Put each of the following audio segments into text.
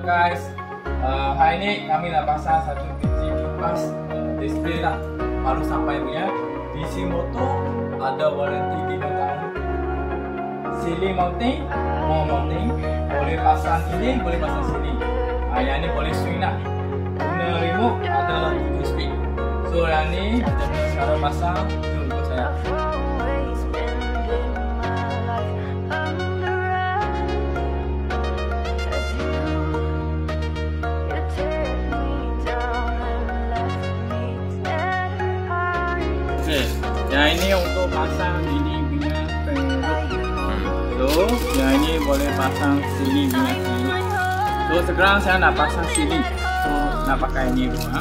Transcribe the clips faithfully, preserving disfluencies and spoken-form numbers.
guys, uh, hari ini kami nak pasang satu biji kipas uh, display lah, baru sampai punya. D C motor ada waranti tiga tahun. Ceiling mounting, wall mounting, boleh pasang ini, boleh pasang sini. Uh, yang ni boleh swing lah. Guna remote ada tujuh speed. So yang ni macam mana cara pasang, jom ikut saya. Okay, yang ini untuk pasang ini punya fan. So, yang ini boleh pasang sini punya sini. So, sekarang saya nak pasang sini. So, nak pakai ini dulu.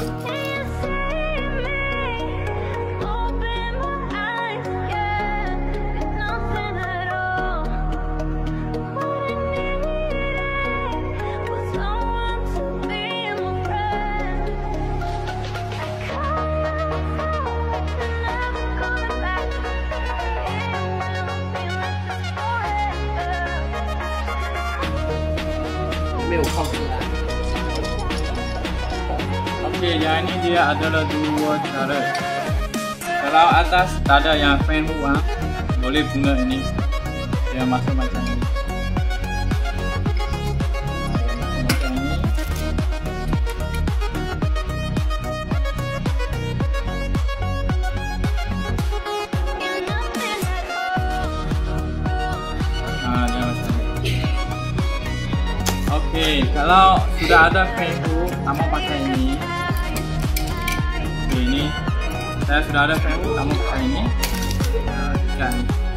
Okey, yang ini dia adalah dua cara. Kalau atas tak ada yang fan move, boleh guna ini. Dia masuk macam ini. Macam ini. Ah, dia macam ini. Okey, kalau sudah ada fan move, tak mau pakai ini. Ini saya sudah ada fan move, tak mau pakai ini. Dan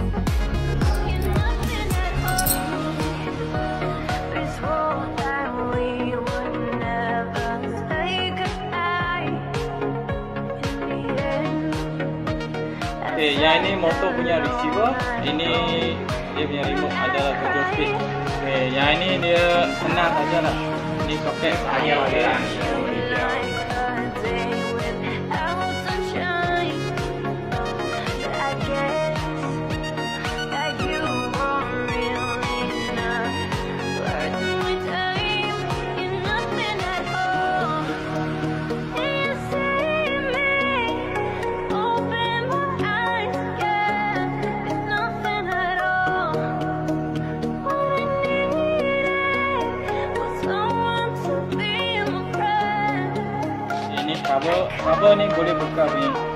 okay, yang ini motor punya receiver, ini dia punya remote adalah tujuh speed. Okay, yang ini dia senang saja lah. Ini soket hanya ada. Cover, cover ni boleh buka punya.